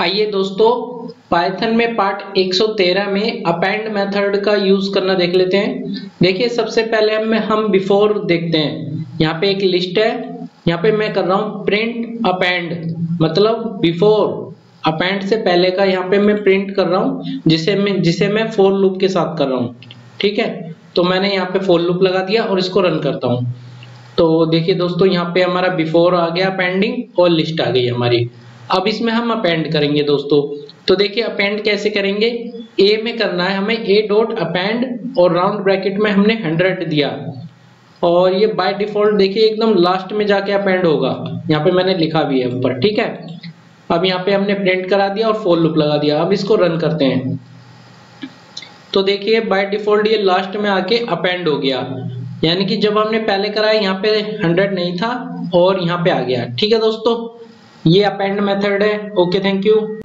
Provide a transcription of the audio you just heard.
आइए दोस्तों, पाइथन में पार्ट 113 में अपेंड मेथड का यूज करना देख लेते हैं। देखिए, सबसे पहले हम बिफोर देखते हैं। यहाँ पे एक लिस्ट है, यहाँ पे मैं कर रहा हूँ प्रिंट अपेंड, मतलब बिफोर अपेंड से पहले का यहाँ पे मैं प्रिंट कर रहा हूँ, जिसे मैं फॉर लूप के साथ कर रहा हूँ। ठीक है, तो मैंने यहाँ पे फॉर लूप लगा दिया और इसको रन करता हूँ। तो देखिए दोस्तों, यहाँ पे हमारा बिफोर आ गया अपेंडिंग और लिस्ट आ गई हमारी। अब इसमें हम अपेंड करेंगे दोस्तों। तो देखिए अपेंड कैसे करेंगे, ए में करना है हमें ए डॉट अपेंड और राउंड ब्रैकेट में हमने 100 दिया और ये बाय डिफॉल्ट देखिए एकदम लास्ट में जाके अपेंड होगा। यहाँ पे मैंने लिखा भी है ऊपर। ठीक है, अब यहाँ पे हमने प्रिंट करा दिया और फॉर लूप लगा दिया। अब इसको रन करते हैं तो देखिए बाय डिफॉल्ट ये लास्ट में आके अपेंड हो गया, यानी कि जब हमने पहले कराया यहाँ पे 100 नहीं था और यहाँ पे आ गया। ठीक है दोस्तों, ये अपेंड मेथड है। Okay, thank you.